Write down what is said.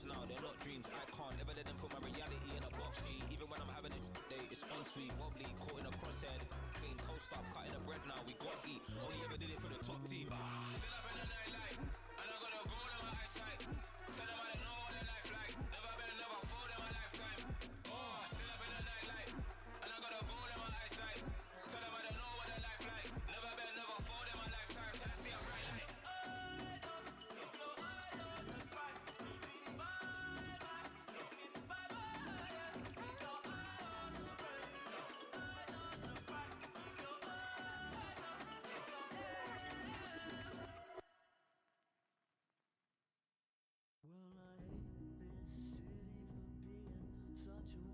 goals now, they're not dreams. I can't ever let them put my reality in a box, G. Even when I'm having it, it's unsweet, wobbly, caught in a crosshead. Clean toast up, cutting the bread now, we got heat. Only ever did it for the top team. Still up in the nightlight, and I got a goal in my eyesight. Tell them I don't know what their life like. Never been, never fall in my lifetime. Oh, still up in the nightlight, and I got a goal in my eyesight. Tell them I don't know what their life like. Never been, never fall in my lifetime. Till I see a bright light. Well, I hate this city for being such a